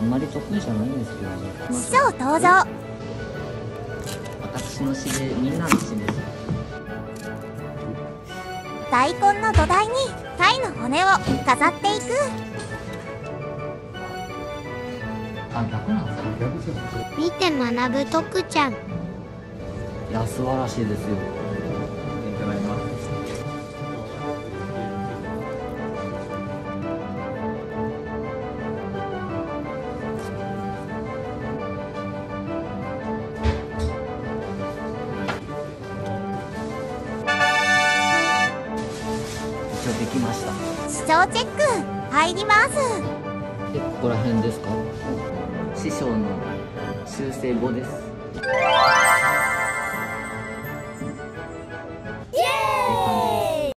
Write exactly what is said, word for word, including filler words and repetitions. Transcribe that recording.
んまり得意じゃないんですけどね。 師匠登場。 私の師でみんなの師です。 大根の土台に鯛の骨を飾っていく。 あ、逆なんですか。逆ですよ。 見て学ぶ徳ちゃん。 いや、素晴らしいですよ。いただきます。一応できました。 師匠チェック入ります。 で、ここら辺ですか。師匠の修正後です。